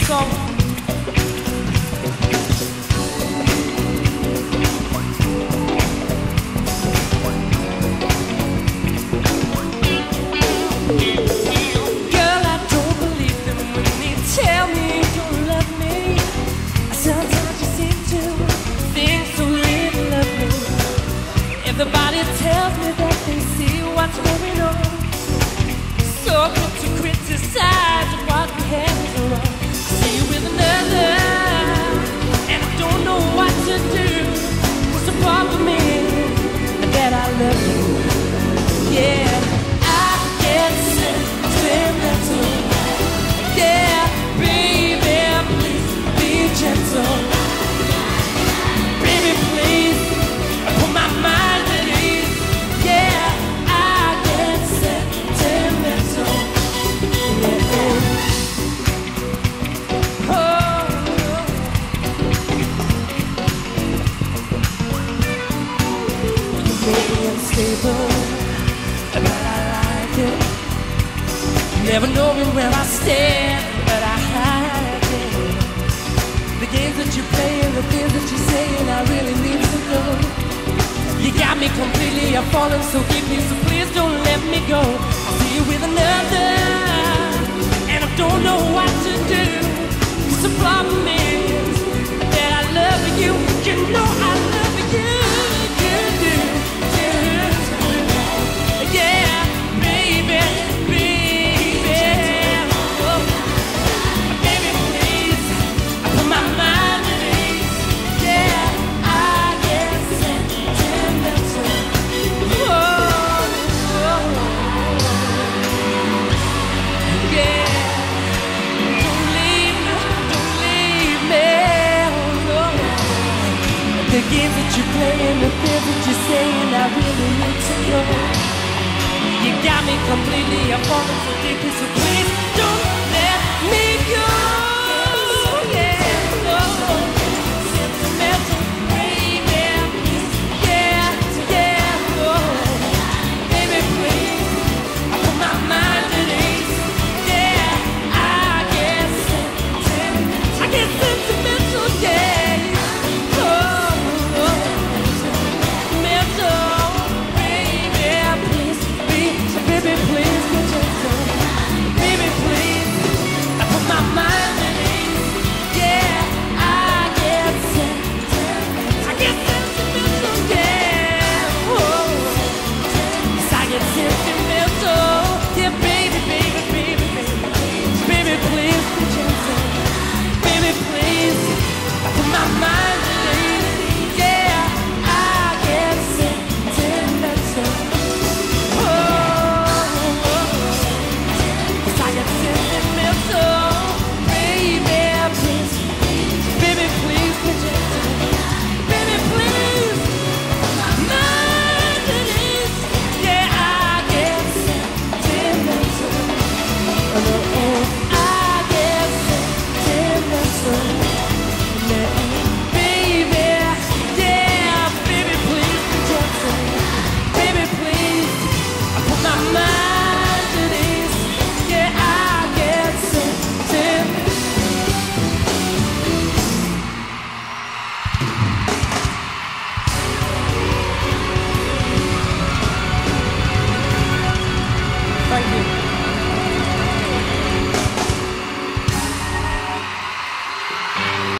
song. Girl, I don't believe them when they tell me you don't love me. Sometimes you seem to think so little of me. Everybody tells me that they see what's going on. So quick to criticize what we have is wrong. See you with another, and I don't know what to do. What's the problem is that I love you. Yeah, I get sentimental. Yeah, baby, please be gentle. Baby, please put my mind at ease. Yeah, I get sentimental. Unstable, but I like it. Never knowing where I stand, but I hide it. The games that you play and the things that you say, and I really need to know. You got me completely, I'm falling so deeply, so please don't let me go. I see you with another, and I don't know what to do. 'Cause the problem is that I love you. You know I love you. You do. Yeah, baby, baby, oh, baby, please, I put my mind at ease. Yeah, I get sentimental. Oh, oh, yeah, don't leave me, oh, no. The games that you play and the things that you say, and I really need to know. You got me completely, I'm falling so deeply, so please don't let me go. Yeah, no, sentimental, baby, yeah, yeah, oh, baby, please, I put my mind at ease. Yeah, I get sentimental, yeah, oh, mental, baby, please. Baby, please, be gentle. Baby, please, I put my mind at ease. Yeah, I get sentimental, yeah. Oh, yes, I get sentimental. Yeah, baby, baby, baby, baby. Baby, please, be gentle. Baby, please, I put my mind at ease. Yeah, I get sentimental. Thank you.